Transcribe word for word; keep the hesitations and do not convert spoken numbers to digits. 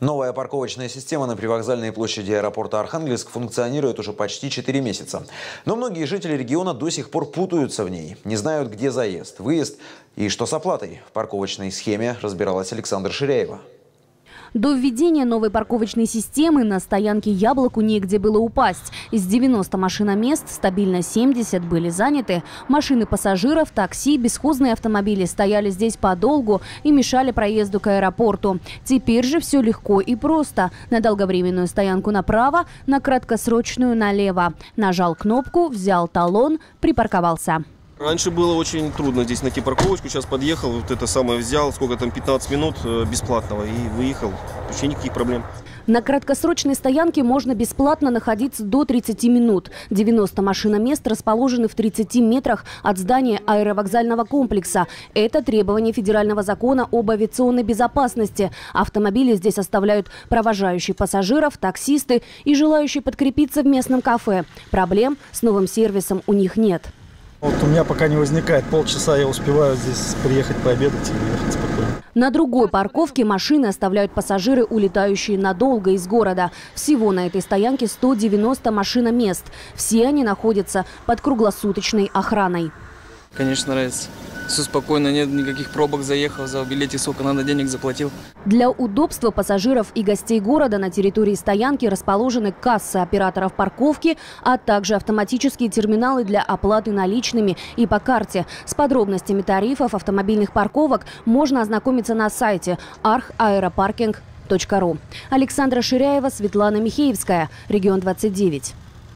Новая парковочная система на привокзальной площади аэропорта Архангельск функционирует уже почти четыре месяца. Но многие жители региона до сих пор путаются в ней, не знают, где заезд, выезд и что с оплатой. В парковочной схеме разбиралась Александра Ширяева. До введения новой парковочной системы на стоянке «Яблоку» негде было упасть. Из девяноста машиномест стабильно семьдесят были заняты. Машины пассажиров, такси, бесхозные автомобили стояли здесь подолгу и мешали проезду к аэропорту. Теперь же все легко и просто. На долговременную стоянку направо, на краткосрочную налево. Нажал кнопку, взял талон, припарковался. Раньше было очень трудно здесь найти парковочку, сейчас подъехал, вот это самое взял, сколько там, пятнадцать минут бесплатного и выехал, вообще никаких проблем. На краткосрочной стоянке можно бесплатно находиться до тридцати минут. девяносто машиномест расположены в тридцати метрах от здания аэровокзального комплекса. Это требование федерального закона об авиационной безопасности. Автомобили здесь оставляют провожающие пассажиров, таксисты и желающие подкрепиться в местном кафе. Проблем с новым сервисом у них нет. Вот у меня пока не возникает. Полчаса я успеваю здесь приехать пообедать и уехать спокойно. На другой парковке машины оставляют пассажиры, улетающие надолго из города. Всего на этой стоянке сто девяносто машиномест. Все они находятся под круглосуточной охраной. Конечно, нравится. Все спокойно, нет никаких пробок, заехал, взял билете, сколько надо денег заплатил. Для удобства пассажиров и гостей города на территории стоянки расположены кассы операторов парковки, а также автоматические терминалы для оплаты наличными и по карте. С подробностями тарифов автомобильных парковок можно ознакомиться на сайте арх аэропаркинг точка ру. Александра Ширяева, Светлана Михеевская, Регион двадцать девять.